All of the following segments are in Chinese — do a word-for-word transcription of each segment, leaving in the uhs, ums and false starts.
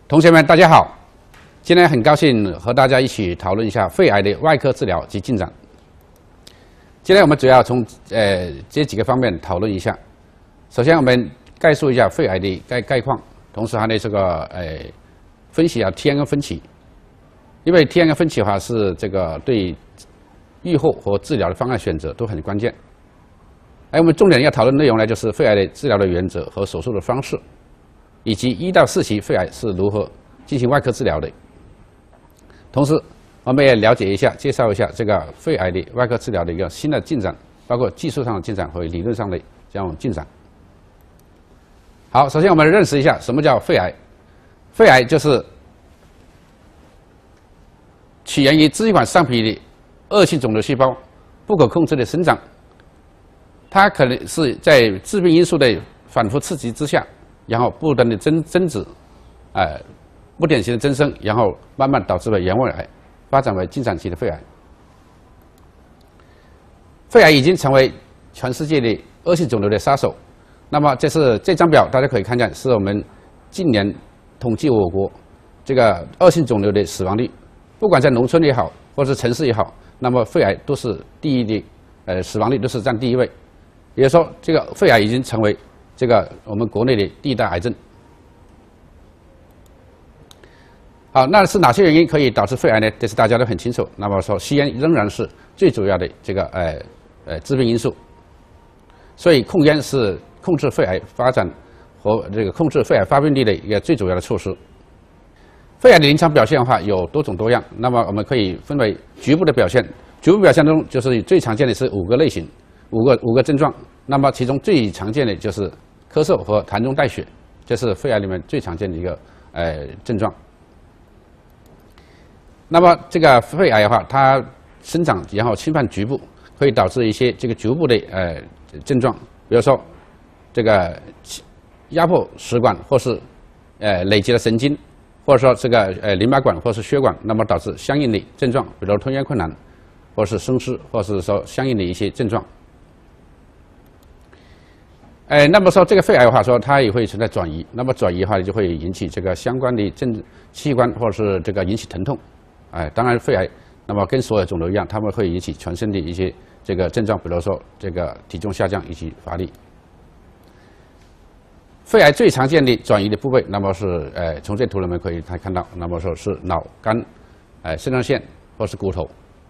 同学们，大家好！今天很高兴和大家一起讨论一下肺癌的外科治疗及进展。今天我们主要从呃这几个方面讨论一下。首先，我们概述一下肺癌的概概况，同时还得这个呃分析啊 T N 分歧，因为 T N 分歧的话是这个对预后和治疗的方案选择都很关键。而我们重点要讨论内容呢，就是肺癌的治疗的原则和手术的方式。 以及一到四期肺癌是如何进行外科治疗的。同时，我们也了解一下、介绍一下这个肺癌的外科治疗的一个新的进展，包括技术上的进展和理论上的这种进展。好，首先我们认识一下什么叫肺癌。肺癌就是起源于支气管上皮的恶性肿瘤细胞不可控制的生长，它可能是在致病因素的反复刺激之下。 然后不断的增增殖，呃，不典型的增生，然后慢慢导致了原位癌，发展为进展期的肺癌。肺癌已经成为全世界的恶性肿瘤的杀手。那么这是这张表，大家可以看见，是我们近年统计我国这个恶性肿瘤的死亡率，不管在农村也好，或者是城市也好，那么肺癌都是第一的，呃，死亡率都是占第一位。也就是说，这个肺癌已经成为 这个我们国内的第一大癌症。好，那是哪些原因可以导致肺癌呢？这是大家都很清楚。那么说，吸烟仍然是最主要的这个呃呃致病因素。所以控烟是控制肺癌发展和这个控制肺癌发病率的一个最主要的措施。肺癌的临床表现的话有多种多样，那么我们可以分为局部的表现。局部表现中就是最常见的是五个类型，五个五个症状。那么其中最常见的就是咳嗽和痰中带血，这是肺癌里面最常见的一个呃症状。那么这个肺癌的话，它生长然后侵犯局部，会导致一些这个局部的呃症状，比如说这个压迫食管或是呃累积的神经，或者说这个呃淋巴管或是血管，那么导致相应的症状，比如吞咽困难，或是生湿，或是说相应的一些症状。 哎，那么说这个肺癌的话，说它也会存在转移，那么转移的话就会引起这个相关的症器官，或者是这个引起疼痛。哎，当然肺癌，那么跟所有肿瘤一样，它们会引起全身的一些这个症状，比如说这个体重下降以及乏力。肺癌最常见的转移的部位，那么是呃，从这图里面可以看到，那么说是脑、肝、哎、肾上腺或是骨头。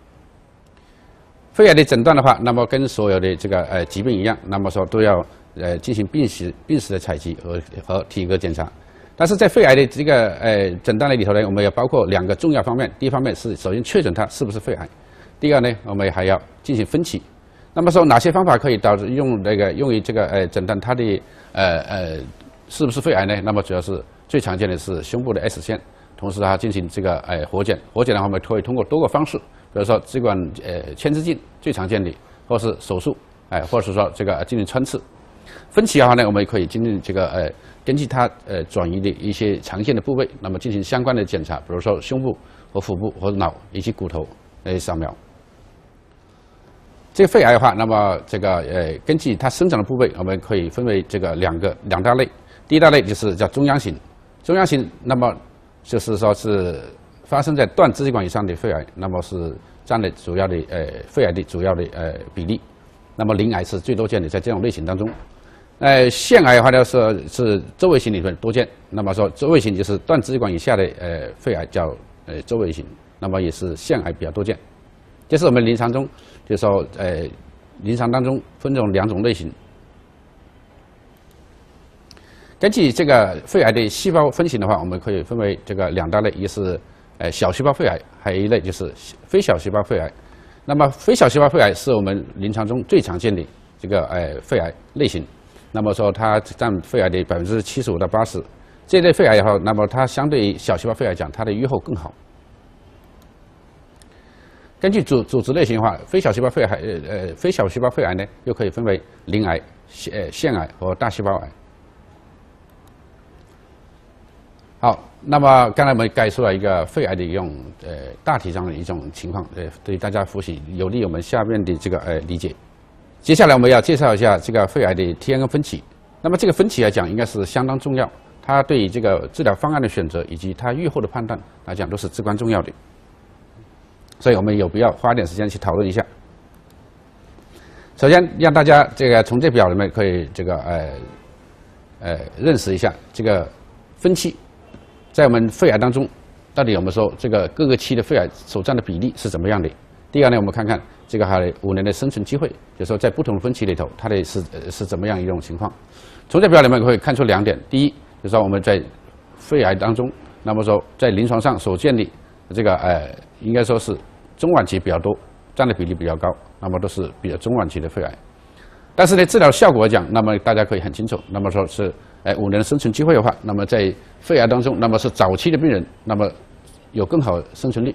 肺癌的诊断的话，那么跟所有的这个呃疾病一样，那么说都要呃进行病史病史的采集和和体格检查。但是在肺癌的这个呃诊断的里头呢，我们要包括两个重要方面。第一方面是首先确诊它是不是肺癌，第二呢，我们还要进行分期。那么说哪些方法可以导致用那个用于这个呃诊断它的呃呃是不是肺癌呢？那么主要是最常见的是胸部的 X 线，同时它进行这个呃活检。活检的话，我们可以通过多个方式。 比如说支管呃牵制镜最常见的，或是手术，哎、呃，或者是说这个进行穿刺。分期的话呢，我们也可以进行这个呃，根据它呃转移的一些常见的部位，那么进行相关的检查，比如说胸部和腹部和脑以及骨头来扫描。这个肺癌的话，那么这个呃根据它生长的部位，我们可以分为这个两个两大类。第一大类就是叫中央型，中央型那么就是说是 发生在断支气管以上的肺癌，那么是占了主要的呃肺癌的主要的呃比例，那么鳞癌是最多见的，在这种类型当中，呃腺癌的话呢是是周围型里面多见，那么说周围型就是断支气管以下的呃肺癌叫呃周围型，那么也是腺癌比较多见，这是我们临床中就是说呃临床当中分这种两种类型。 根据这个肺癌的细胞分型的话，我们可以分为这个两大类，一个是 呃，小细胞肺癌，还有一类就是非小细胞肺癌。那么，非小细胞肺癌是我们临床中最常见的这个呃肺癌类型。那么说，它占肺癌的百分之七十五到八十。这类肺癌的话，那么它相对于小细胞肺癌讲，它的预后更好。根据组组织类型的话，非小细胞肺癌呃呃非小细胞肺癌呢，又可以分为鳞癌、呃腺癌和大细胞癌。 好，那么刚才我们概述了一个肺癌的一种呃大体上的一种情况，呃，对大家复习有利于我们下面的这个呃理解。接下来我们要介绍一下这个肺癌的 T N 分期。那么这个分期来讲，应该是相当重要， 它对这个治疗方案的选择以及它预后的判断来讲都是至关重要的。所以我们有必要花点时间去讨论一下。首先让大家这个从这表里面可以这个呃呃认识一下这个分期在我们肺癌当中到底我们说这个各个期的肺癌所占的比例是怎么样的。第二呢，我们看看这个它的五年的生存机会，就是说在不同的分期里头它的是呃是怎么样一种情况。从这表里面可以看出两点，第一就是说我们在肺癌当中，那么说在临床上所见的这个呃应该说是中晚期比较多，占的比例比较高，那么都是比较中晚期的肺癌。但是呢，治疗效果来讲，那么大家可以很清楚，那么说是，哎，五年的生存机会的话，那么在肺癌当中，那么是早期的病人，那么有更好的生存率。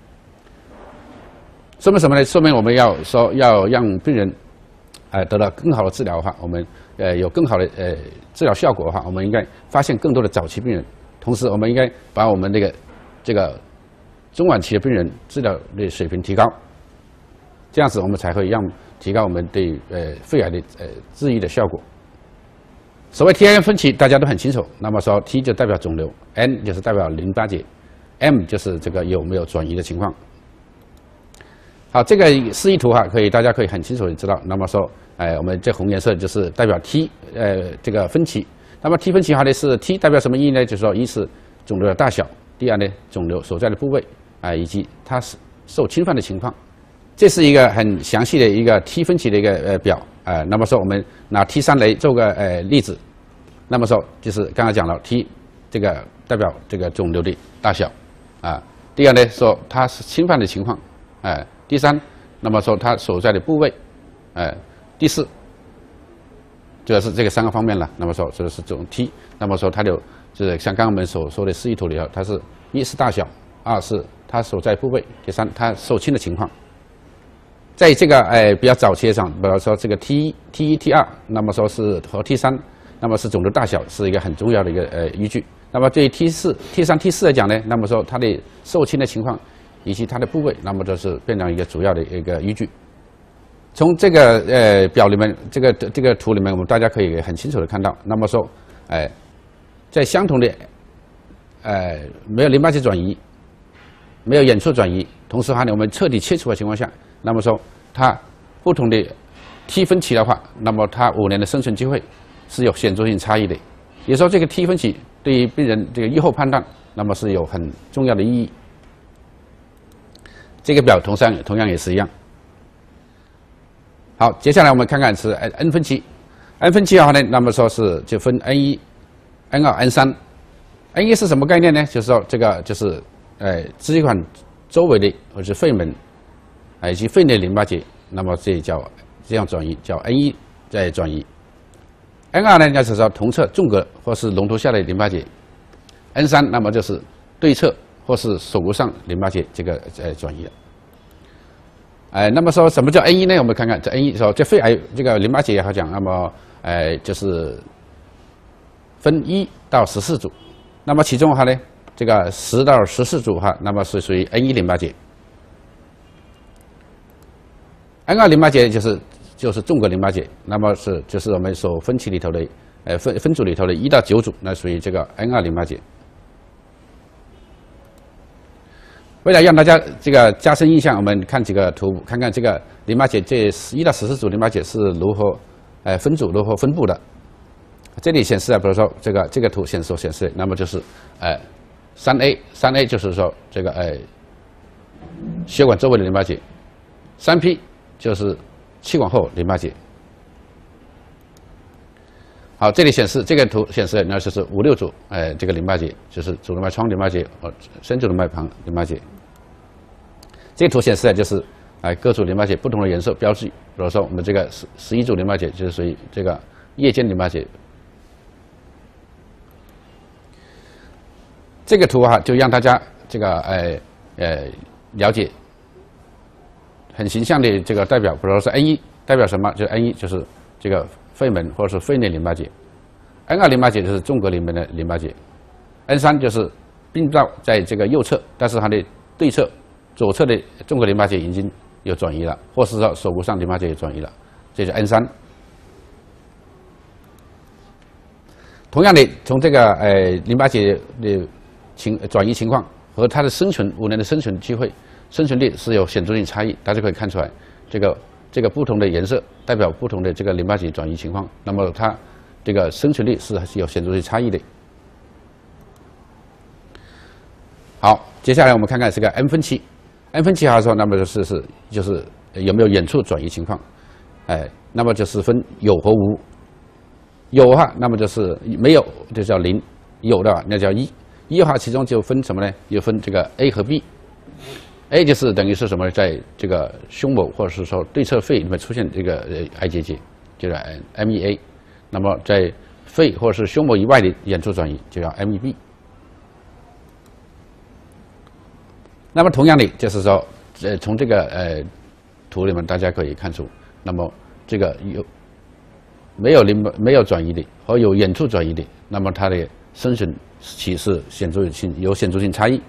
说明什么呢？说明我们要说要让病人，哎、呃，得到更好的治疗的话，我们呃有更好的呃治疗效果的话，我们应该发现更多的早期病人，同时我们应该把我们这个这个中晚期的病人治疗的水平提高，这样子我们才会让提高我们对呃肺癌的呃治愈的效果。所谓 T I N 分期，大家都很清楚。那么说 T 就代表肿瘤 ，N 就是代表淋巴结 ，M 就是这个有没有转移的情况。好，这个示意图哈，可以大家可以很清楚的知道。那么说，哎，我们这红颜色就是代表 T， 呃，这个分期。那么 T 分期它的是 T 代表什么意义呢？就是说，一是肿瘤的大小，第二呢，肿瘤所在的部位啊、呃，以及它是受侵犯的情况。这是一个很详细的一个 T 分期的一个呃表啊、呃。那么说，我们拿 T 三来做个呃例子。那么说，就是刚才讲了 T 这个代表这个肿瘤的大小啊。第二呢，说它是侵犯的情况，哎、呃。第三，那么说它所在的部位，哎、呃，第四，主要是这个三个方面了。那么说这个是这种 T， 那么说它就就是像刚刚我们所说的示意图里头，它是一是大小，二是它所在部位，第三它受侵的情况。在这个哎、呃、比较早期上，比如说这个 T 一、T 一、T 二，那么说是和 T 三，那么是肿瘤大小是一个很重要的一个呃依据。那么对于 T 四、T 三、T 四来讲呢，那么说它的受侵的情况。以及它的部位，那么就是变成一个主要的一个依据。从这个呃表里面，这个这个图里面，我们大家可以很清楚的看到，那么说，哎、呃，在相同的，呃，没有淋巴结转移，没有远处转移，同时还呢我们彻底切除的情况下，那么说它不同的 T 分期的话，那么它五年的生存机会是有显著性差异的。也就是说，这个 T 分期对于病人这个预后判断，那么是有很重要的意义。这个表同样同样也是一样。好，接下来我们看看是 N 分期。N 分期的话呢，那么说是就分 N 一、N 二、N 三。N 一是什么概念呢？就是说这个就是呃支气管周围的或者是肺门，啊以及肺内淋巴结，那么这叫这样转移，叫 N 一再转移。N 二呢，就是说同侧纵隔或是龙头下的淋巴结。N 三那么就是对侧。或是锁骨上淋巴结这个呃转移了，哎、呃，那么说什么叫 N 一呢？我们看看这 N 一说这肺癌这个淋巴结也好讲，那么呃就是分一到十四组，那么其中的话呢，这个十到十四组哈，那么是属于 N 一淋巴结 ，N 二淋巴结就是就是纵隔淋巴结，那么是就是我们所分期里头的呃分分组里头的一到九组，那属于这个 N 二淋巴结。为了让大家这个加深印象，我们看几个图，看看这个淋巴结这一到十四组淋巴结是如何，呃分组如何分布的。这里显示啊，比如说这个这个图显示显示，那么就是呃三 A 三 A 就是说这个呃血管周围的淋巴结，三 P 就是气管后淋巴结。好，这里显示这个图显示那就是五六组，呃这个淋巴结就是主动脉窗淋巴结和深主动脉旁淋巴结。这个图显示的就是啊、呃、各组淋巴结不同的颜色标记，比如说我们这个十十一组淋巴结就是属于这个夜间淋巴结。这个图哈、啊、就让大家这个呃呃了解很形象的这个代表，比如说 N 一代表什么？就 N 一就是这个肺门或者是肺内淋巴结 ，N 二淋巴结就是纵隔里面的淋巴结 ，N 三就是病灶在这个右侧，但是它的对侧左侧的纵隔淋巴结已经有转移了，或是说锁骨上淋巴结也转移了，这是 N 三。 同样的，从这个呃淋巴结的情转移情况和它的生存五年的生存机会、生存率是有显著性差异。大家可以看出来，这个这个不同的颜色代表不同的这个淋巴结转移情况，那么它这个生存率是还是有显著性差异的。好，接下来我们看看这个 M 分期 ，M 分期还是说，那么就是是就是有没有远处转移情况，哎，那么就是分有和无。有的话，那么就是没有，就叫零；有的话，那叫一。一的话，其中就分什么呢？又分这个 A 和 B。A 就是等于是什么，在这个胸膜或者是说对侧肺里面出现这个呃癌结节，就叫 M E A。那么在肺或者是胸膜以外的远处转移，就叫 M E B。那么同样的，就是说，呃，从这个呃图里面大家可以看出，那么这个有没有淋巴没有转移的和有远处转移的，那么它的生存期是显著性有显著性差异。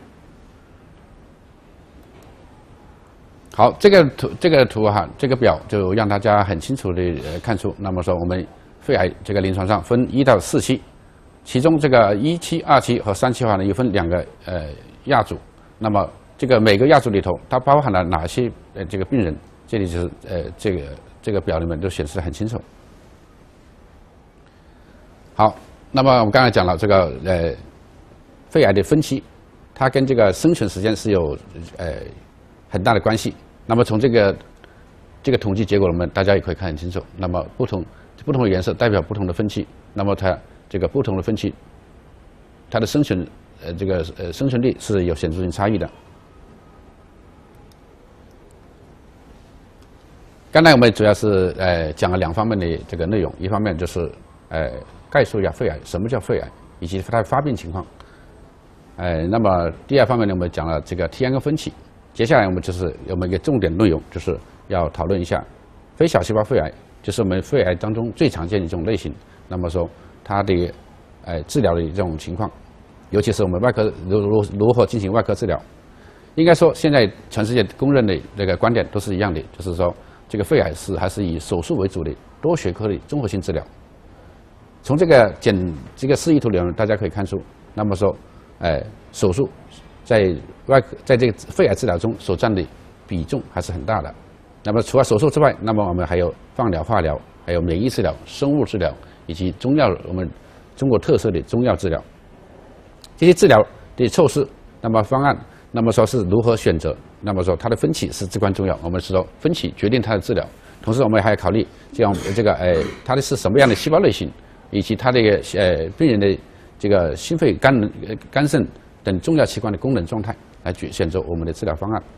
好，这个图这个图哈，这个表就让大家很清楚的呃看出，那么说我们肺癌这个临床上分一到四期，其中这个一期、二期和三期的话呢，又分两个呃亚组，那么这个每个亚组里头，它包含了哪些呃这个病人？这里就是呃这个这个表里面都显示得很清楚。好，那么我们刚才讲了这个呃肺癌的分期，它跟这个生存时间是有呃很大的关系。那么从这个这个统计结果我们大家也可以看很清楚。那么不同不同的颜色代表不同的分期，那么它这个不同的分期，它的生存呃这个呃生存率是有显著性差异的。刚才我们主要是呃讲了两方面的这个内容，一方面就是呃概述一下肺癌，什么叫肺癌，以及它的发病情况。呃，那么第二方面呢，我们讲了这个 T N 跟分期。接下来我们就是有我们一个重点内容，就是要讨论一下非小细胞肺癌，就是我们肺癌当中最常见的一种类型。那么说它的呃治疗的这种情况，尤其是我们外科如如如何进行外科治疗。应该说，现在全世界公认的这个观点都是一样的，就是说这个肺癌是还是以手术为主的多学科的综合性治疗。从这个简这个示意图里面，大家可以看出，那么说，呃，手术在外科在这个肺癌治疗中所占的比重还是很大的。那么除了手术之外，那么我们还有放疗、化疗，还有免疫治疗、生物治疗以及中药，我们中国特色的中药治疗。这些治疗的措施，那么方案，那么说是如何选择？那么说它的分期是至关重要。我们是说分期决定它的治疗，同时我们还要考虑这样这个呃它的是什么样的细胞类型，以及它的呃病人的这个心肺、肝能、肝肾等重要器官的功能状态，来选选择我们的治疗方案。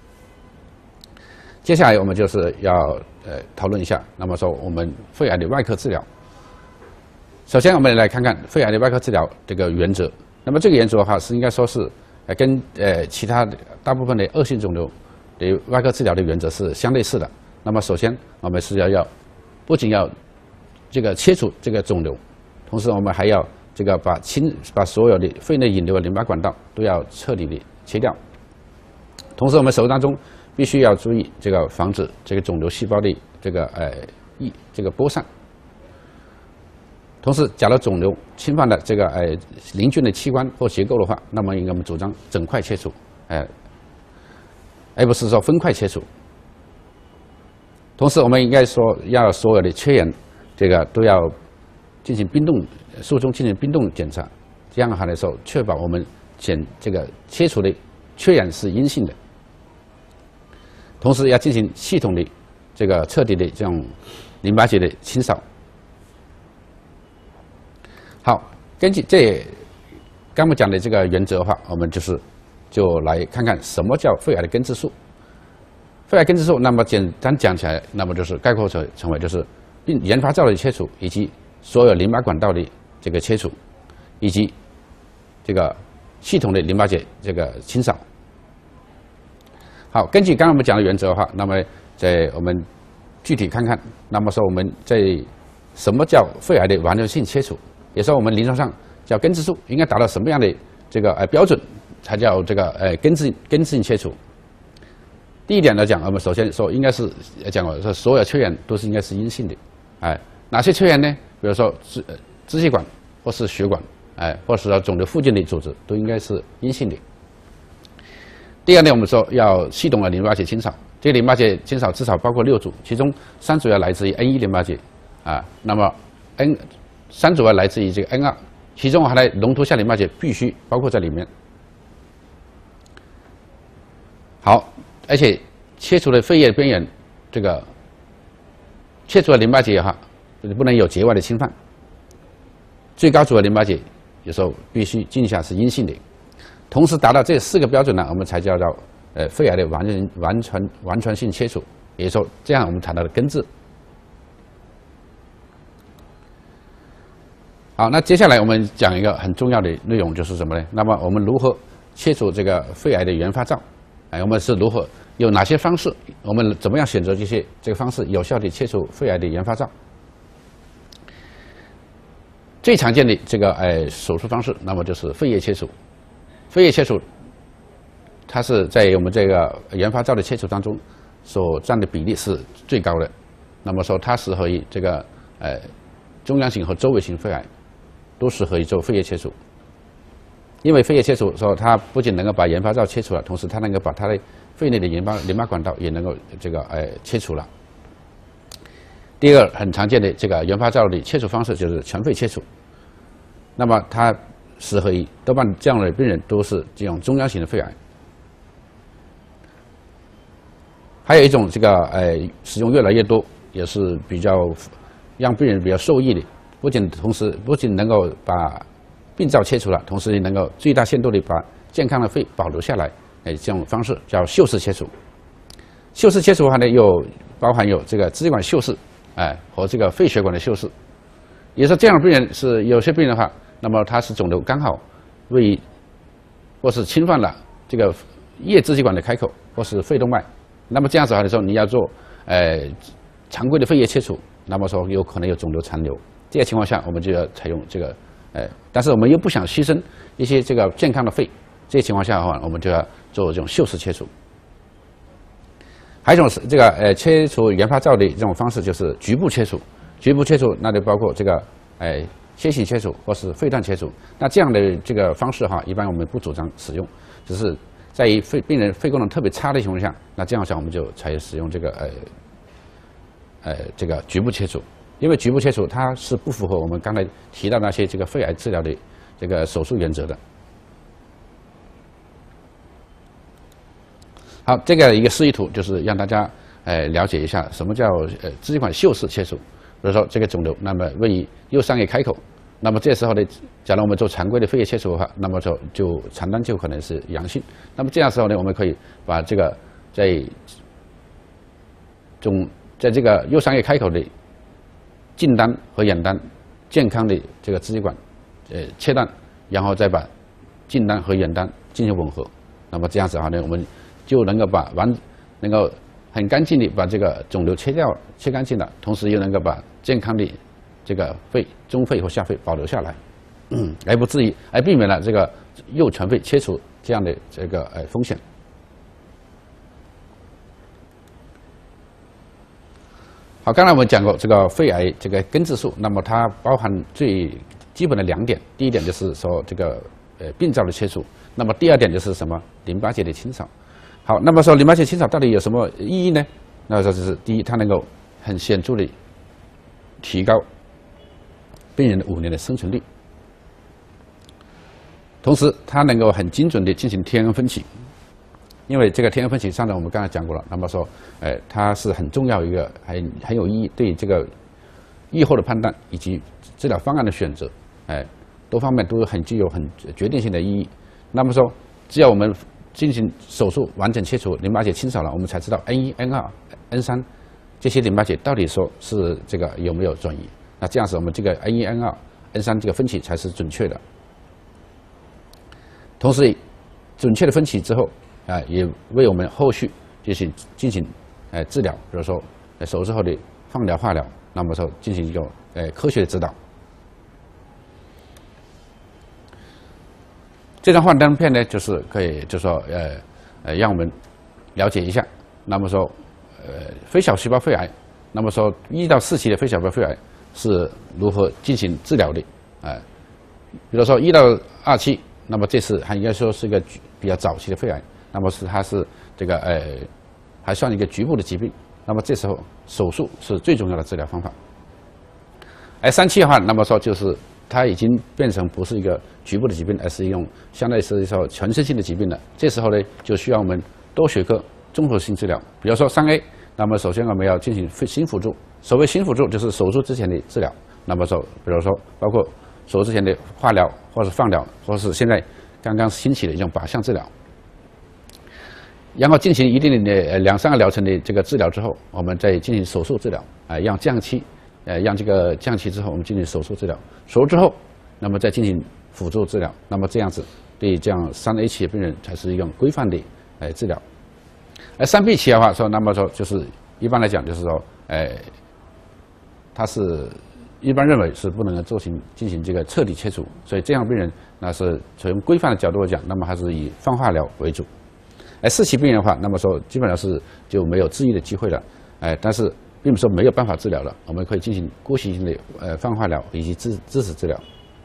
接下来我们就是要呃讨论一下，那么说我们肺癌的外科治疗。首先我们来看看肺癌的外科治疗这个原则。那么这个原则的话是应该说是呃跟呃其他的大部分的恶性肿瘤的外科治疗的原则是相类似的。那么首先我们是要要不仅要这个切除这个肿瘤，同时我们还要这个把清把所有的肺内引流的淋巴管道都要彻底的切掉。同时我们手术当中必须要注意这个防止这个肿瘤细胞的这个呃一这个播散。同时，假如肿瘤侵犯了这个呃邻近的器官或结构的话，那么应该我们主张整块切除，呃，而不是说分块切除。同时，我们应该说要所有的缺盐，这个都要进行冰冻，术中进行冰冻检查，这样的话来说，确保我们检这个切除的缺盐是阴性的。同时，要进行系统的这个彻底的这种淋巴结的清扫。好，根据这刚我讲的这个原则的话，我们就是就来看看什么叫肺癌的根治术。肺癌根治术，那么简单讲起来，那么就是概括成成为就是并原发灶的切除，以及所有淋巴管道的这个切除，以及这个系统的淋巴结这个清扫。好，根据刚刚我们讲的原则的话，那么在我们具体看看，那么说我们在什么叫肺癌的完全性切除？也说我们临床上叫根治术应该达到什么样的这个呃标准才叫这个呃根治根治性切除？第一点来讲，我们首先说应该是讲过说所有缺盐都是应该是阴性的，哎，哪些缺盐呢？比如说支支气管或是血管，哎，或是说肿瘤附近的组织都应该是阴性的。第二呢，我们说要系统的淋巴结清扫，这个淋巴结清扫至少包括六组，其中三组要来自于 N 一 淋巴结啊，那么 N 三组要来自于这个 N 二，其中还来龙头下淋巴结必须包括在里面。好，而且切除的肺叶边缘，这个切除的淋巴结哈，不能有结外的侵犯。最高组的淋巴结有时候必须镜下是阴性的，同时达到这四个标准呢，我们才叫做呃肺癌的完全完全完全性切除，也就是说这样我们才能根治。好，那接下来我们讲一个很重要的内容，就是什么呢？那么我们如何切除这个肺癌的原发灶？哎，我们是如何有哪些方式？我们怎么样选择这些这个方式，有效地切除肺癌的原发灶？最常见的这个呃手术方式，那么就是肺叶切除。肺叶切除，它是在我们这个原发灶的切除当中所占的比例是最高的。那么说，它适合于这个呃中央型和周围型肺癌，都适合于做肺叶切除。因为肺叶切除说，它不仅能够把原发灶切除了，同时它能够把它的肺内的淋巴淋巴管道也能够这个呃切除了。第二个很常见的这个原发灶的切除方式就是全肺切除，那么它适合于多半这样的病人都是这种中央型的肺癌。还有一种这个呃使用越来越多，也是比较让病人比较受益的，不仅同时不仅能够把病灶切除了，同时也能够最大限度地把健康的肺保留下来。哎，这种方式叫袖式切除。袖式切除的话呢，又包含有这个支气管袖式，哎，和这个肺血管的袖式。也就是说，这样的病人是有些病人的话，那么他是肿瘤刚好位于或是侵犯了这个叶支气管的开口，或是肺动脉。那么这样子的时候，你要做呃常规的肺叶切除，那么说有可能有肿瘤残留。这个情况下，我们就要采用这个。呃，但是我们又不想牺牲一些这个健康的肺，这些情况下的话，我们就要做这种袖式切除。还有一种是这个呃切除原发灶的这种方式，就是局部切除。局部切除那就包括这个呃楔形切除或是肺段切除。那这样的这个方式哈，一般我们不主张使用，只是在于肺病人肺功能特别差的情况下，那这样下我们就才使用这个呃呃这个局部切除。因为局部切除它是不符合我们刚才提到那些这个肺癌治疗的这个手术原则的。好，这个一个示意图就是让大家呃了解一下什么叫呃支气管袖式切除。比如说这个肿瘤，那么位于右上叶开口，那么这时候呢，假如我们做常规的肺叶切除的话，那么就就产单就可能是阳性。那么这样时候呢，我们可以把这个在肿在这个右上叶开口的近单和远单健康的这个支气管，呃切断，然后再把近单和远单进行吻合，那么这样子的话呢，我们就能够把完能够很干净的把这个肿瘤切掉切干净了，同时又能够把健康的这个肺中肺和下肺保留下来，嗯，而不至于而避免了这个右全肺切除这样的这个呃风险。好，刚才我们讲过这个肺癌这个根治术，那么它包含最基本的两点，第一点就是说这个呃病灶的切除，那么第二点就是什么淋巴结的清扫。好，那么说淋巴结清扫到底有什么意义呢？那说就是第一，它能够很显著的提高病人的五年的生存率，同时它能够很精准的进行天恩分期。因为这个天恩分期，上次我们刚才讲过了，那么说，呃，它是很重要一个，很很有意义，对这个预后的判断以及治疗方案的选择，哎，多方面都很具有很决定性的意义。那么说，只要我们进行手术完整切除淋巴结清扫了，我们才知道 N 一、N 二、N 三这些淋巴结到底说是这个有没有转移。那这样子，我们这个 N 一、N 二、N 三这个分期才是准确的。同时，准确的分期之后，啊、呃，也为我们后续进行进行呃治疗，比如说呃手术后的放疗、化疗，那么说进行一个呃科学的指导。这张幻灯片呢，就是可以，就是说呃呃让我们了解一下，那么说呃非小细胞肺癌，那么说一到四期的非小细胞肺癌是如何进行治疗的，啊、呃， 比如说一到二期，那么这次还应该说是一个比较早期的肺癌，那么是它是这个呃还算一个局部的疾病，那么这时候手术是最重要的治疗方法。而三期的话，那么说就是它已经变成不是一个局部的疾病，而是一种相当于是说全身性的疾病了。这时候呢，就需要我们多学科综合性治疗。比如说三 A， 那么首先我们要进行新辅助。所谓新辅助，就是手术之前的治疗。那么说，比如说包括手术之前的化疗，或是放疗，或是现在刚刚兴起的一种靶向治疗。然后进行一定的呃两三个疗程的这个治疗之后，我们再进行手术治疗，啊、呃，让降期。呃，让这个降期之后，我们进行手术治疗。手术之后，那么再进行辅助治疗。那么这样子，对这样三 A 期的病人才是一种规范的呃治疗。而三 B 期的话说，那么说就是一般来讲就是说，呃，它是一般认为是不能够做行进行这个彻底切除，所以这样病人那是从规范的角度来讲，那么还是以放化疗为主。而四期病人的话，那么说基本上是就没有治愈的机会了，哎、呃，但是。并不是说没有办法治疗了，我们可以进行姑息性的呃放化疗以及支支持治疗。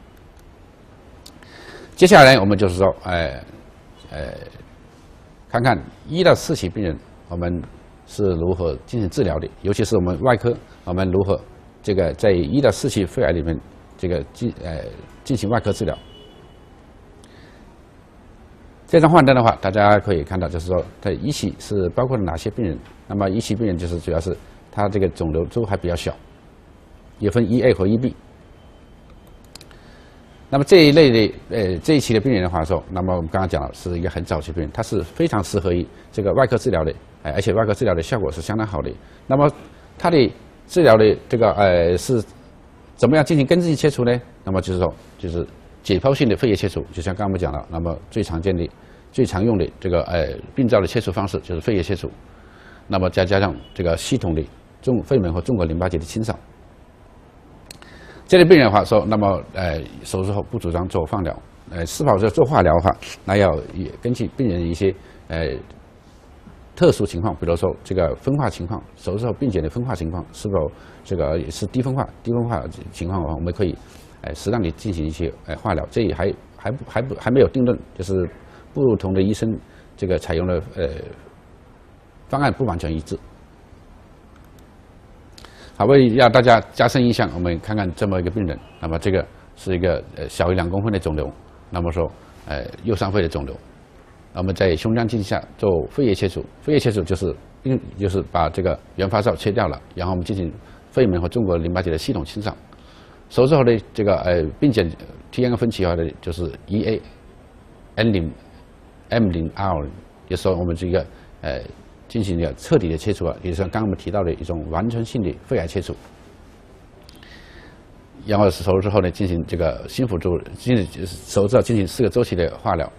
接下来我们就是说，呃呃，看看一到四期病人我们是如何进行治疗的，尤其是我们外科，我们如何这个在一到四期肺癌里面这个进呃进行外科治疗。这张幻灯的话，大家可以看到，就是说在一期是包括了哪些病人？那么一期病人就是主要是。它这个肿瘤都还比较小，也分一 A 和一 B。那么这一类的呃这一期的病人的话说，那么我们刚刚讲了是一个很早期病人，它是非常适合于这个外科治疗的，哎，而且外科治疗的效果是相当好的。那么它的治疗的这个呃是怎么样进行根治性切除呢？那么就是说就是解剖性的肺叶切除，就像刚刚我们讲了，那么最常见的、最常用的这个呃病灶的切除方式就是肺叶切除，那么再加上这个系统的。纵肺门和纵隔淋巴结的清扫，这类病人的话说，那么呃手术后不主张做放疗，呃是否要做化疗的话，那要也根据病人的一些呃特殊情况，比如说这个分化情况，手术后病检的分化情况是否这个也是低分化，低分化情况的话，我们可以呃适当的进行一些呃化疗，这也还还不还不还没有定论，就是不同的医生这个采用的呃方案不完全一致。好，为让大家加深印象，我们看看这么一个病人。那么这个是一个呃小于两公分的肿瘤，那么说呃右上肺的肿瘤，那么在胸腔镜下做肺叶切除，肺叶切除就是并就是把这个原发灶切掉了，然后我们进行肺门和纵隔淋巴结的系统清扫。手术后的这个呃并检 T N 分期化的就是一 A N 零 M 零 R， 就是说我们这个呃。进行了彻底的切除啊，也就是刚刚我们提到的一种完全性的肺癌切除。然后手术之后呢，进行这个新辅助，进行手术后进行四个周期的化疗。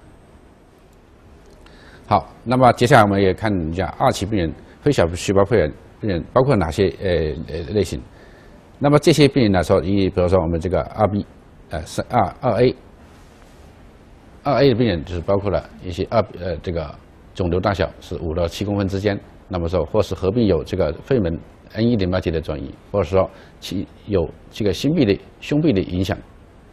好，那么接下来我们也看一下二期病人非小细胞肺癌病人包括哪些呃呃类型。那么这些病人来说，以比如说我们这个二 B， 呃三二二 A， 二 A 的病人就是包括了一些二呃这个。肿瘤大小是五到七公分之间，那么说或是合并有这个肺门 N 一淋巴结的转移，或者说其有这个心壁的胸壁的影响。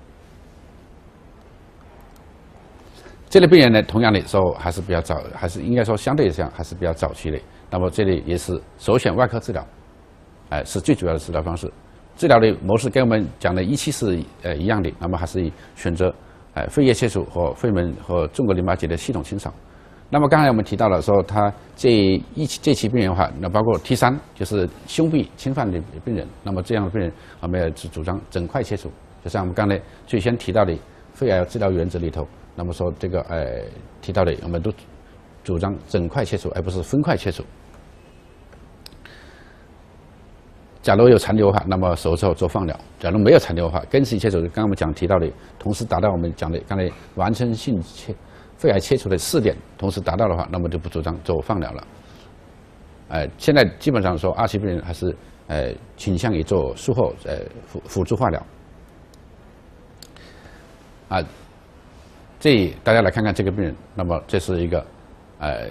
这类病人呢，同样的说还是比较早，还是应该说相对来讲还是比较早期的。那么这里也是首选外科治疗，哎、呃，是最主要的治疗方式。治疗的模式跟我们讲的一期是呃一样的，那么还是以选择哎、呃、肺叶切除和肺门和纵隔淋巴结的系统清扫。那么刚才我们提到了说，他这一期这期病人的话，那包括 T 三就是胸壁侵犯的病人，那么这样的病人我们要主张整块切除，就像我们刚才最先提到的肺癌治疗原则里头，那么说这个呃提到的，我们都主张整块切除，而不是分块切除。假如有残留的话，那么手术后做放疗；假如没有残留的话，根治切除，刚刚我们讲提到的，同时达到我们讲的刚才完成性切。肺癌切除的四点同时达到的话，那么就不主张做放疗了。呃，现在基本上说二期病人还是呃倾向于做术后呃辅辅助化疗。啊，这大家来看看这个病人，那么这是一个呃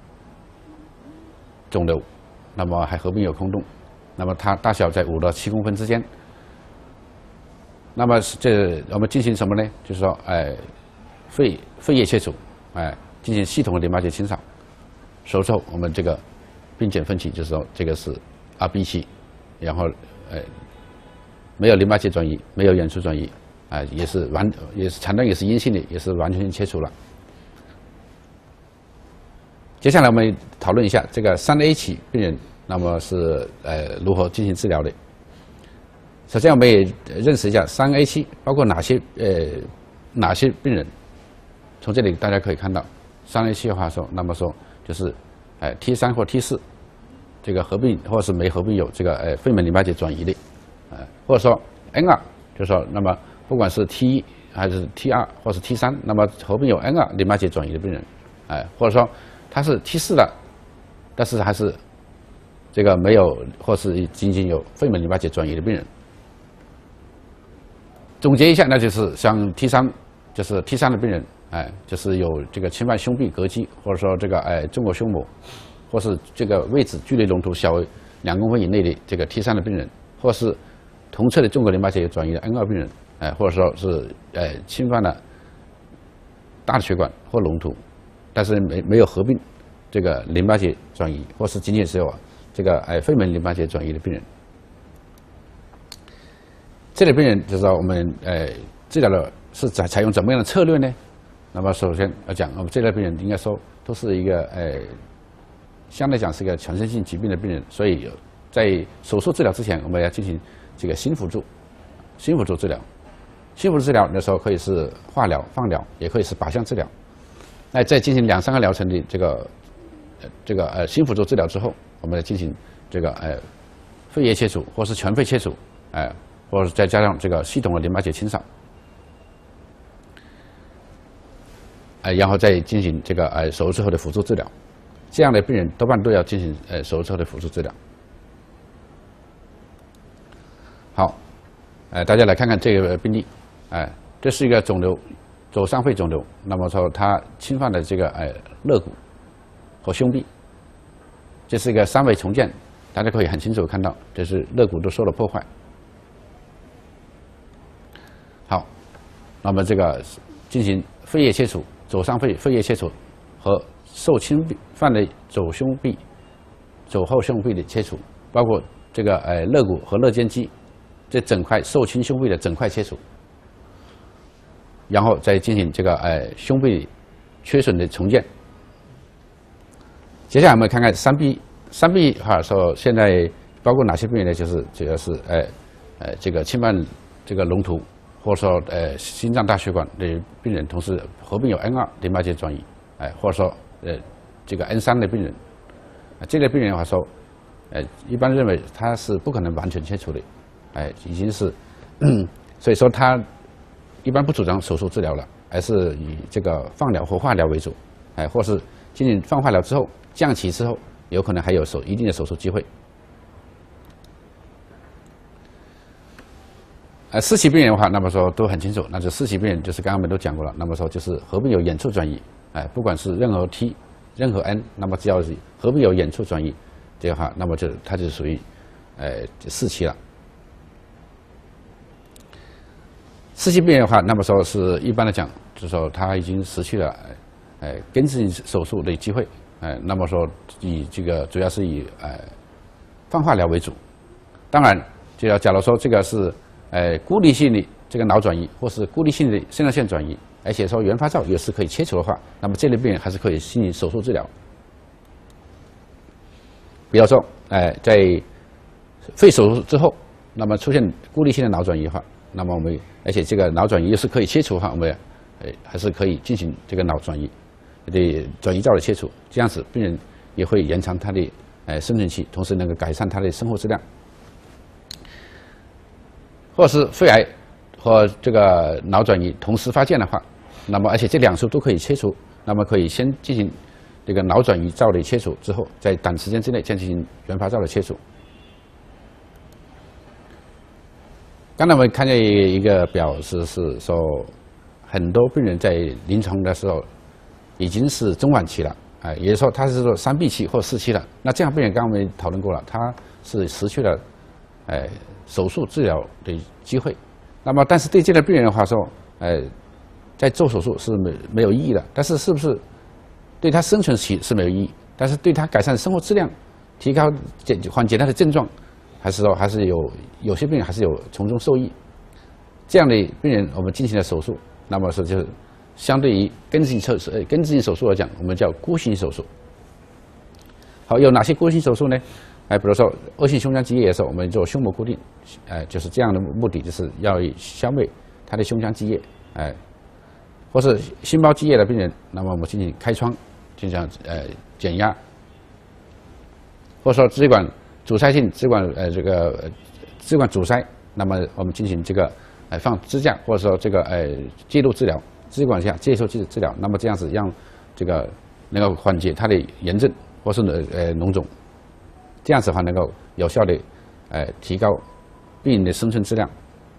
肿瘤，那么还合并有空洞，那么它大小在五到七公分之间。 那么这我们进行什么呢？就是说，哎，肺肺叶切除，哎，进行系统的淋巴结清扫。手术后，我们这个病检分期就是说，这个是 R B 期，然后呃没有淋巴结转移，没有远处转移，啊、呃、也是完也是诊断也是阴性的，也是完全切除了。接下来我们讨论一下这个三 A 期病人，那么是呃如何进行治疗的。首先我们也认识一下三 A 期包括哪些呃哪些病人。从这里大家可以看到，三 A 期的话说，那么说就是，哎 T 三或 T 四，这个合并或者是没合并有这个呃肺门淋巴结转移的，呃或者说 N 二，就是说那么不管是 T 一还是 T 二或是 T 三，那么合并有 N 二淋巴结转移的病人，哎或者说他是 T 四的，但是还是这个没有或是仅仅有肺门淋巴结转移的病人。总结一下，那就是像 T 三，就是 T 三的病人。哎，就是有这个侵犯胸壁膈肌，或者说这个哎纵隔胸膜，或是这个位置距离龙头小于两公分以内的这个 T 三的病人，或是同侧的纵隔淋巴结转移的 N 二病人，哎，或者说是哎侵犯了大血管或龙头，但是没没有合并这个淋巴结转移，或是仅仅是有这个哎肺门淋巴结转移的病人。这类病人就是说我们呃治疗的是采采用怎么样的策略呢？那么首先要讲，我们这类病人应该说都是一个呃，相对讲是一个全身性疾病的病人，所以在手术治疗之前，我们要进行这个新辅助、新辅助治疗。新辅助治疗的时候可以是化疗、放疗，也可以是靶向治疗。那在进行两三个疗程的这个呃这个呃新辅助治疗之后，我们来进行这个呃肺叶切除，或是全肺切除，哎、呃，或者再加上这个系统的淋巴结清扫。呃，然后再进行这个呃手术之后的辅助治疗，这样的病人多半都要进行呃手术之后的辅助治疗。好，呃，大家来看看这个病例，哎、呃，这是一个肿瘤，左上肺肿瘤，那么说它侵犯了这个呃肋骨和胸壁，这是一个三维重建，大家可以很清楚看到，这是肋骨都受了破坏。好，那么这个进行肺叶切除。左上肺肺叶切除和受侵犯的左胸壁、左后胸壁的切除，包括这个呃肋骨和肋间肌这整块受侵胸壁的整块切除，然后再进行这个呃胸壁缺损的重建。接下来我们看看三 B， 三 B 哈说现在包括哪些病人呢？就是主要是呃呃这个侵犯这个龙头。或者说，呃，心脏大血管的病人，同时合并有 N 二淋巴结转移，哎、呃，或者说，呃，这个 N 三的病人，啊、呃，这类病人的话说，呃，一般认为他是不可能完全切除的，哎、呃，已经是，所以说他一般不主张手术治疗了，而是以这个放疗或化疗为主，哎、呃，或是进行放化疗之后降期之后，有可能还有手一定的手术机会。呃，四期病人的话，那么说都很清楚，那就四期病人就是刚刚我们都讲过了，那么说就是合并有远处转移，哎、呃，不管是任何 T、任何 N， 那么只要是合并有远处转移，这个话，那么就它就属于呃四期了。四期病人的话，那么说是一般来讲，就是说他已经失去了呃根治手术的机会，哎、呃，那么说以这个主要是以呃放化疗为主，当然就要假如说这个是。呃，孤立性的这个脑转移，或是孤立性的肾上腺转移，而且说原发灶也是可以切除的话，那么这类病人还是可以进行手术治疗。比方说，呃，在肺手术之后，那么出现孤立性的脑转移的话，那么我们而且这个脑转移又是可以切除的话，我们呃还是可以进行这个脑转移的转移灶的切除，这样子病人也会延长他的呃生存期，同时能够改善他的生活质量。或是肺癌和这个脑转移同时发现的话，那么而且这两处都可以切除，那么可以先进行这个脑转移灶的切除，之后在短时间之内再进行原发灶的切除。刚才我们看见一个表示是说，很多病人在临床的时候已经是中晚期了，哎、呃，也就是说他是说三 B 期或四期了。那这样病人刚刚我们讨论过了，他是失去了，哎、呃。手术治疗的机会， 那么，但是对这类病人的话说，呃，在做手术是没没有意义的。但是，是不是对他生存起是没有意义？但是对他改善生活质量、提高减缓解他的症状，还是说还是有有些病人还是有从中受益。这样的病人，我们进行了手术，那么说就是相对于根治性手术，呃，根治性手术来讲，我们叫箍形手术。好，有哪些箍形手术呢？哎，比如说恶性胸腔积液的时候，我们做胸膜固定，哎，就是这样的目的，就是要消灭他的胸腔积液，哎，或是心包积液的病人，那么我们进行开窗，进行呃减压，或者说支管阻塞性支管呃这个支管阻塞，那么我们进行这个呃放支架，或者说这个呃介入治疗，支管下接受治治疗，那么这样子让这个能够缓解它的炎症或是呃脓肿。这样子的话，能够有效的，呃，提高病人的生存质量。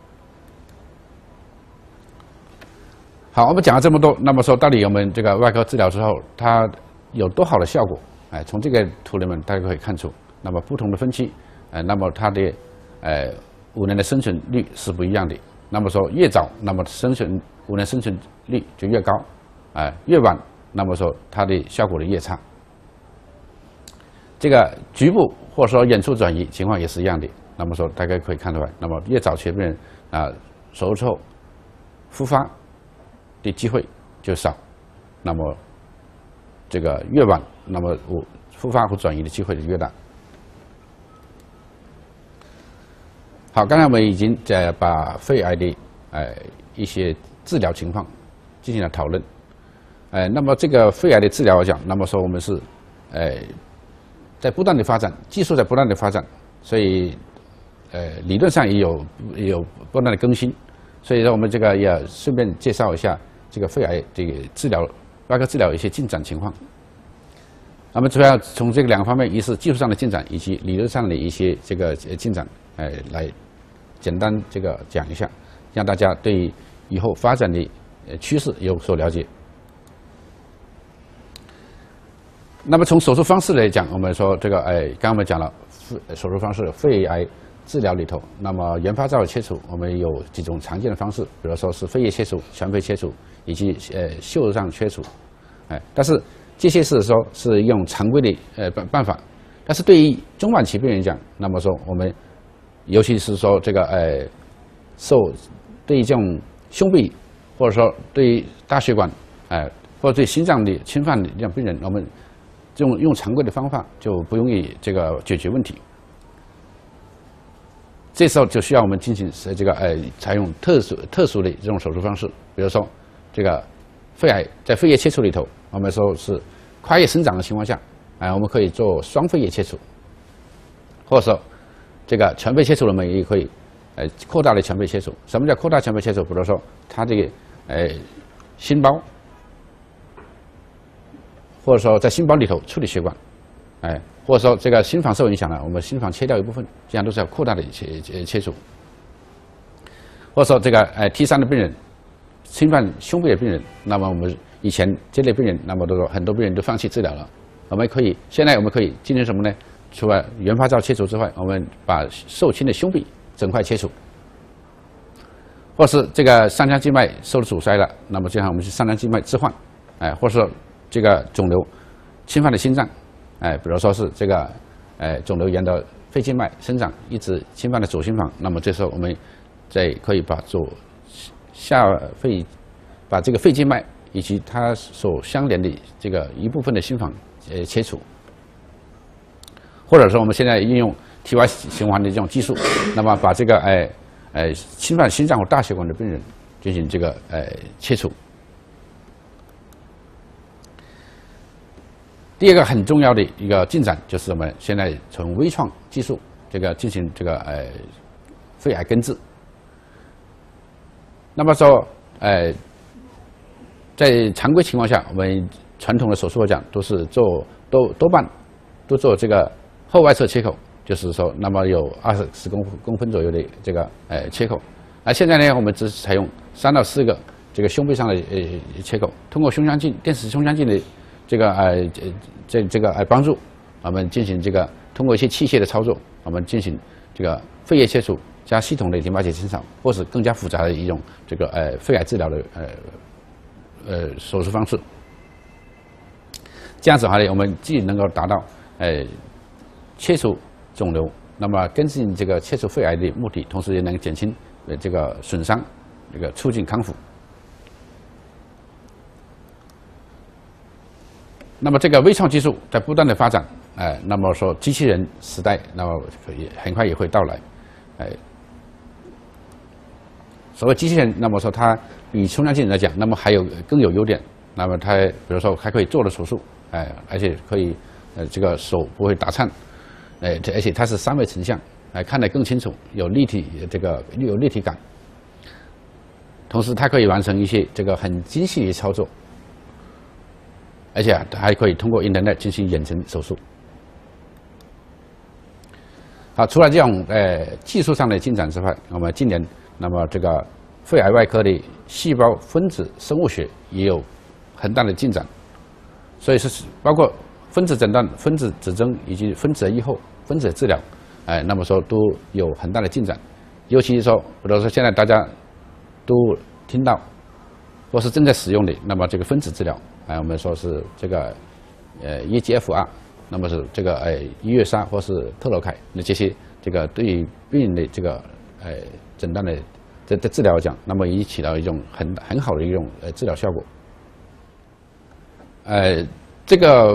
好，我们讲了这么多，那么说到底我们这个外科治疗之后，它有多好的效果？哎，从这个图里面大家可以看出，那么不同的分期，呃，那么它的，呃，五年的生存率是不一样的。那么说越早，那么生存五年生存率就越高，啊、呃，越晚，那么说它的效果就越差。这个局部或者说远处转移情况也是一样的。那么说，大家可以看出来，那么越早期的病人啊，手术之后复发的机会就少，那么这个越晚，那么我复发和转移的机会就越大。好，刚才我们已经在把肺癌的呃一些治疗情况进行了讨论。呃，那么这个肺癌的治疗来讲，那么说我们是呃。在不断的发展，技术在不断的发展，所以，呃，理论上也有也有不断的更新，所以说我们这个也顺便介绍一下这个肺癌这个治疗外科治疗一些进展情况。那么主要从这个两个方面，一是技术上的进展，以及理论上的一些这个进展，呃，来简单这个讲一下，让大家对以后发展的呃趋势有所了解。那么从手术方式来讲，我们说这个，哎，刚刚我们讲了手术方式，肺癌治疗里头，那么原发灶切除，我们有几种常见的方式，比如说是肺叶切除、全肺切除以及呃袖上切除，哎，但是这些是说是用常规的呃办办法，但是对于中晚期病人讲，那么说我们尤其是说这个呃受对于这种胸壁或者说对于大血管，哎、呃，或者对心脏的侵犯的这样病人，我们用用常规的方法就不容易这个解决问题，这时候就需要我们进行这个呃采用特殊特殊的这种手术方式，比如说这个肺癌在肺叶切除里头，我们说是跨叶生长的情况下，啊、呃，我们可以做双肺叶切除，或者说这个全肺切除，我们也可以呃扩大的全肺切除。什么叫扩大全肺切除？比如说它这个呃心包。或者说在心包里头处理血管，哎，或者说这个心房受影响了，我们心房切掉一部分，这样都是要扩大的切切切除。或者说这个呃 T 三的病人侵犯胸壁的病人，那么我们以前这类病人，那么都说很多病人都放弃治疗了，我们可以现在我们可以进行什么呢？除了原发灶切除之外，我们把受侵的胸壁整块切除，或是这个上腔静脉受了阻塞了，那么这样我们去上腔静脉置换，哎，或者说这个肿瘤侵犯了心脏，哎，比如说是这个，哎，肿瘤沿着肺静脉生长，一直侵犯了左心房，那么这时候我们再可以把左下肺，把这个肺静脉以及它所相连的这个一部分的心房呃切除，或者说我们现在运用体外循环的这种技术，那么把这个哎哎侵犯心脏或大血管的病人进行这个哎切除。第二个很重要的一个进展就是我们现在从微创技术这个进行这个呃肺癌根治。那么说，呃，在常规情况下，我们传统的手术来讲都是做多多半都做这个后外侧切口，就是说，那么有二十十公公分左右的这个呃切口。而现在呢，我们只是采用三到四个这个胸壁上的呃切口，通过胸腔镜电子胸腔镜的这个呃这这个呃帮助，我们进行这个通过一些器械的操作，我们进行这个肺叶切除， 加系统的淋巴结清扫，或是更加复杂的一种这个呃肺癌治疗的呃呃手术方式。这样子的话呢，我们既能够达到呃切除肿瘤，那么跟进这个切除肺癌的目的，同时也能减轻呃这个损伤，这个促进康复。那么这个微创技术在不断的发展，哎、呃，那么说机器人时代，那么也很快也会到来，哎、呃。所谓机器人，那么说它比冲量机来讲，那么还有更有优点。那么它比如说还可以做的手术，哎、呃，而且可以呃这个手不会打颤，哎、呃，而且它是三维成像，哎、呃，看得更清楚，有立体这个有立体感。同时它可以完成一些这个很精细的操作。而且还可以通过 Internet 进行远程手术。好，除了这种呃技术上的进展之外，我们近年那么这个肺癌外科的细胞分子生物学也有很大的进展。所以是包括分子诊断、分子指征以及分子预后、分子治疗，哎、呃，那么说都有很大的进展。尤其是说，比如说现在大家都听到或是正在使用的，那么这个分子治疗。哎，我们说是这个，呃 ，E G F R， 那么是这个呃伊月莎或是特罗凯，那这些这个对于病人的这个呃诊断的这这治疗来讲，那么已经起到一种很很好的一种呃治疗效果。呃，这个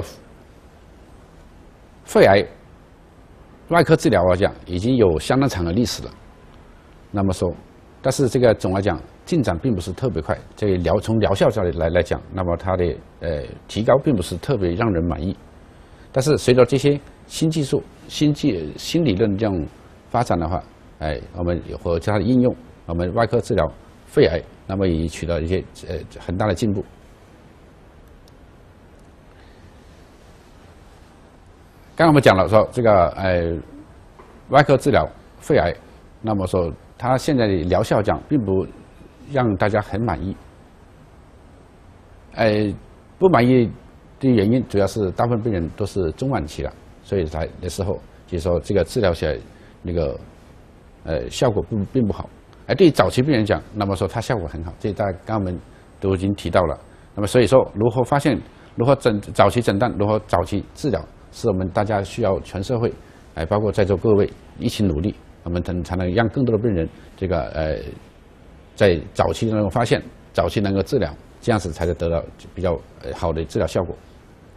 肺癌外科治疗来讲，已经有相当长的历史了。那么说，但是这个总来讲。进展并不是特别快，这个疗从疗效上来来讲，那么它的呃提高并不是特别让人满意。但是随着这些新技术、新技新理论这种发展的话，哎，我们和它的应用，我们外科治疗肺癌，那么也取得一些呃很大的进步。刚刚我们讲了说这个呃外科治疗肺癌，那么说它现在的疗效讲并不让大家很满意，呃，不满意的原因主要是大部分病人都是中晚期了，所以才的时候，就是说这个治疗起来那个呃效果并并不好。而对于早期病人讲，那么说它效果很好，这大家刚刚我们都已经提到了。那么所以说，如何发现、如何诊早期诊断、如何早期治疗，是我们大家需要全社会，哎、呃，包括在座各位一起努力，我们才才能让更多的病人这个呃。在早期能够发现，早期能够治疗，这样子才能得到比较好的治疗效果。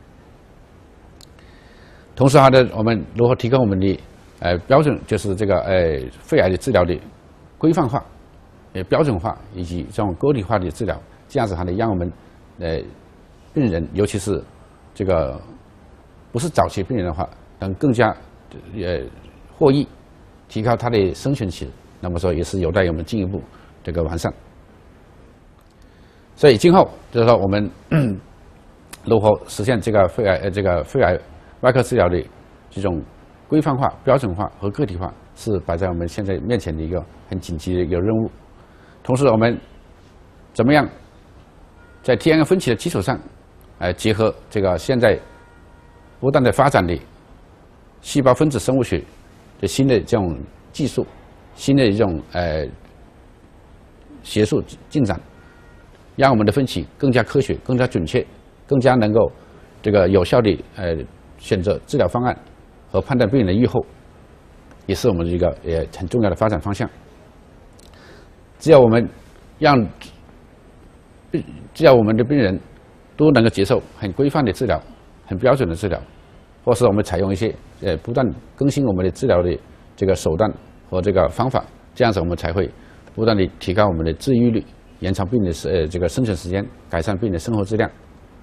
同时，它的我们如何提高我们的呃标准，就是这个呃肺癌的治疗的规范化、呃标准化以及这种个体化的治疗，这样子还能让我们呃病人，尤其是这个不是早期病人的话，能更加呃获益，提高他的生存期。那么说，也是有待我们进一步。这个完善，所以今后就是说，我们如何实现这个肺癌呃这个肺癌外科治疗的这种规范化、标准化和个体化，是摆在我们现在面前的一个很紧急的一个任务。同时，我们怎么样在 T N F 分歧的基础上，呃，结合这个现在不断的发展的细胞分子生物学的新的这种技术、新的这种呃。学术进展，让我们的分析更加科学、更加准确、更加能够这个有效的呃选择治疗方案和判断病人的预后，也是我们的一个也很重要的发展方向。只要我们让病，只要我们的病人都能够接受很规范的治疗、很标准的治疗，或是我们采用一些呃不断更新我们的治疗的这个手段和这个方法，这样子我们才会。不断地提高我们的治愈率，延长病人的呃这个生存时间，改善病人的生活质量。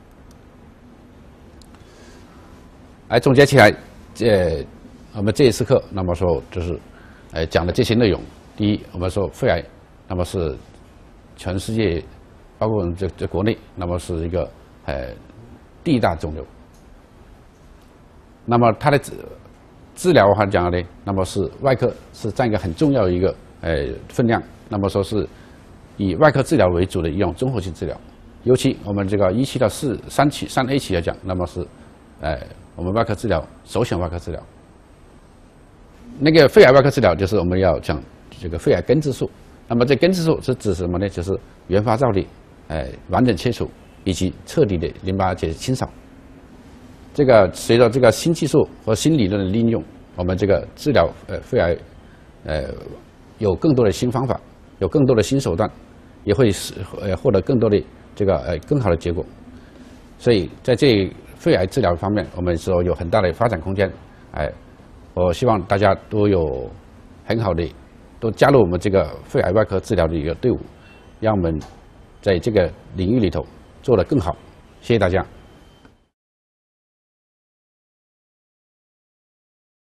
而总结起来，呃，我们这一次课，那么说就是，呃，讲的这些内容。第一，我们说肺癌，那么是全世界，包括我们这这国内，那么是一个呃第一大肿瘤。那么它的治治疗的话讲呢，那么是外科是占一个很重要的一个呃分量。那么说是以外科治疗为主的一种综合性治疗，尤其我们这个一期到四三期三 A 期来讲，那么是，呃，我们外科治疗首选外科治疗。那个肺癌外科治疗就是我们要讲这个肺癌根治术。那么这根治术是指什么呢？就是原发造砾，哎，完整切除以及彻底的淋巴结清扫。这个随着这个新技术和新理论的应用，我们这个治疗呃肺癌，呃有更多的新方法，有更多的新手段，也会使呃获得更多的这个呃更好的结果。所以在这肺癌治疗方面，我们说有很大的发展空间。哎，我希望大家都有很好的，都加入我们这个肺癌外科治疗的一个队伍，让我们在这个领域里头做得更好。谢谢大家。